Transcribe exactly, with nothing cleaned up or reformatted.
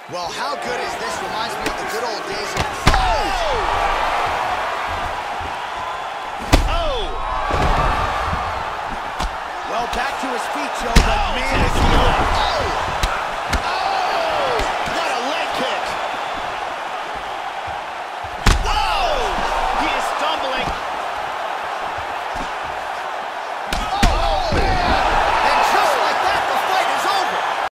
Well, how good is this? Reminds me of the good old days of... Oh! Oh! Well, back to his feet, Joe, but man, is he... Oh! Oh!